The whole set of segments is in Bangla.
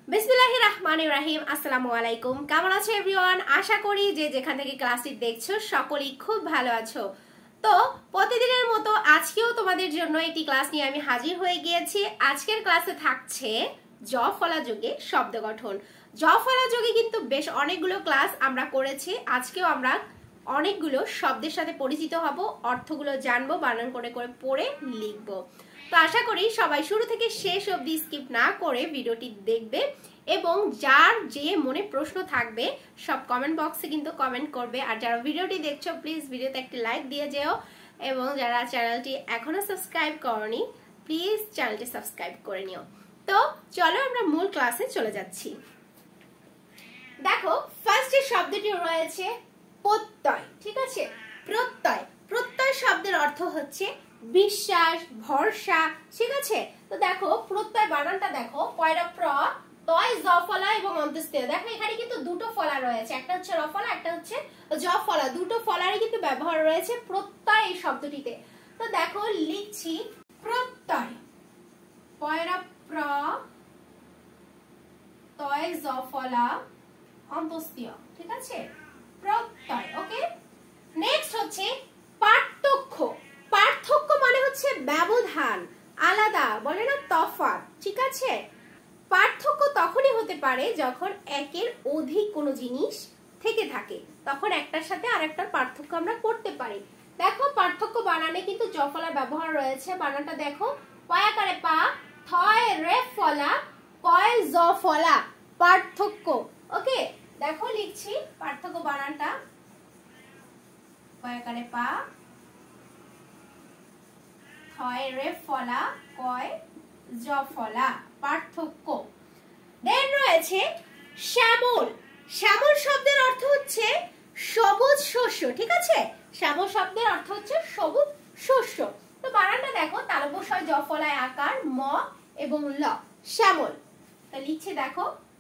বিসমিল্লাহির রহমানির রহিম। আসসালামু আলাইকুম। কেমন আছো এভরিওয়ান? আশা করি যে যেখান থেকে ক্লাসটি দেখছো সকলেই খুব ভালো আছো। তো প্রতিদিনের মতো আজকেও তোমাদের জন্য একটি ক্লাস নিয়ে আমি হাজির হয়ে গিয়েছি। আজকের ক্লাসে থাকছে জ ফলা যোগে শব্দ গঠন। জ ফলা যোগে কিন্তু বেশ অনেকগুলো ক্লাস আমরা করেছি। আজকেও আমরা অনেকগুলো শব্দের সাথে পরিচিত হব, অর্থগুলো জানবো, বানান করে করে পড়ে লিখবো। তো আশা করি সবাই শুরু থেকে শেষ অবধি স্কিপ না করে ভিডিওটি দেখবে এবং যার যে মনে প্রশ্ন থাকবে সব কমেন্ট বক্সে কিন্তু কমেন্ট করবে। আর যারা ভিডিওটি দেখছো প্লিজ ভিডিওতে একটি লাইক দিয়ে যেও এবং যারা চ্যানেলটি এখনো সাবস্ক্রাইব করনি প্লিজ চ্যানেলটি সাবস্ক্রাইব করে নিও। তো চলো আমরা মূল ক্লাসে চলে যাচ্ছি। দেখো ফার্স্ট যে শব্দটি রয়েছে প্রত্যয়, ঠিক আছে? প্রত্যয়, প্রত্যয় শব্দের অর্থ হচ্ছে বিশ্বাস, ভরসা, ঠিক আছে? তো দেখো প্রত্যয় বানানটা দেখো, পয়রা প্র, তয় জ ফলা এবং অন্তস্থিত। দেখো এখানে কিন্তু দুটো ফলা রয়েছে, একটা হচ্ছে র ফলা, একটা হচ্ছে জ ফলা। দুটো ফলারই কিন্তু ব্যবহার রয়েছে প্রত্যয় এই শব্দটিতে। তো দেখো লিখছি প্রত্যয়, পয়রা প্র, তয় জ ফলা অন্তস্থিত, ঠিক আছে? প্রত্যয়। ওকে, নেক্সট হচ্ছে পার্থক্য। পার্থক্য মানে হচ্ছে ব্যবধান, আলাদা, বলে না তফাৎ, ঠিক আছে? পার্থক্য তখনই হতে পারে যখন একের অধিক কোনো জিনিস থেকে থাকে, তখন একটার সাথে আরেকটার পার্থক্য আমরা করতে পারি। দেখো পার্থক্য বানানে কিন্তু জ ফলার ব্যবহার রয়েছে। বানানটা দেখো, পয়াকারে পা, থয় রে ফলা, কয় জ ফলা, পার্থক্য। ওকে, দেখো লিখছি পার্থক্য বানানটা, পয়াকারে পা, থয় রে ফলা, কয় জ ফলা, পার্থক্য। দেন রয়েছে শ্যামল। শ্যামল শব্দের অর্থ হচ্ছে সবুজ শস্য, ঠিক আছে? শ্যামল শব্দের অর্থ হচ্ছে সবুজ শস্য। তো বানানটা দেখো, তালব্যস্বয় জ ফলায় আকার, ম এবং ল, শ্যামল। তো লিখছে দেখো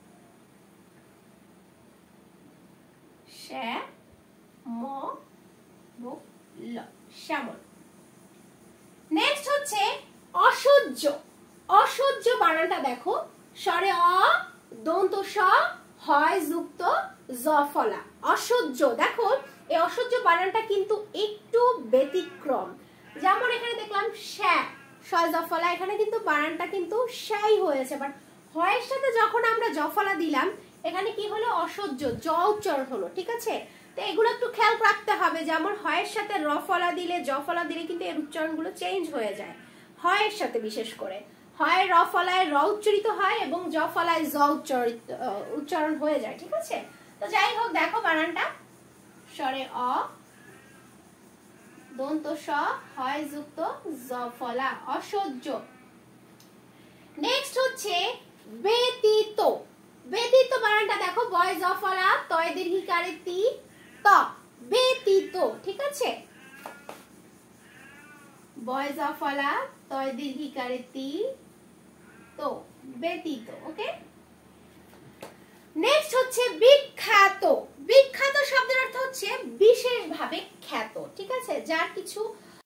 শ্যামল। নেক্সট হচ্ছে অসহ্য। অসহ্য বানানটা দেখো, স্বরে অ, দন্ত স, হয় যুক্ত জ ফলা, অসহ্য। দেখো এই অসহ্য বানানটা কিন্তু একটু ব্যতিক্রম। যেমন এখানে দেখলাম শ্যা, শয় জ ফলা, এখানে কিন্তু বানানটা কিন্তু শ্যাই হয়েছে, বাট হয়ের সাথে যখন আমরা জ ফলা দিলাম এখানে কি হলো? অসহ্য, জ উচ্চারণ হলো, ঠিক আছে? তো এগুলো একটু খেয়াল রাখতে হবে। যেমন হয়ের সাথে র ফলা দিলে, জ ফলা দিলে কিন্তু এর উচ্চারণগুলো চেঞ্জ হয়ে যায়। হয়ের সাথে বিশেষ করে হয় র ফলায় র উচ্চারিত হয় এবং জ ফলায় জ উচ্চারণ হয়ে যায়, ঠিক আছে? তো যাই হোক, দেখো বানানটা স্বরে অ, দন্ত স, হয় যুক্ত জ ফলা, অসহ্য। নেক্সট হচ্ছে ব্যতীত। ব্যতীত বানানটা দেখো, বয় জ ফলা, তয় দীর্ঘিকারে তি, ত, ব্যতীত, ঠিক আছে? বয় জ ফলা, তয় দীর্ঘিকারে তি, তো, ব্যতীত। ওকে, নেক্সট হচ্ছে বিখ্যাত। বিখ্যাত শব্দের অর্থ হচ্ছে বিশেষভাবে খ্যাত, ঠিক আছে? যার কিছু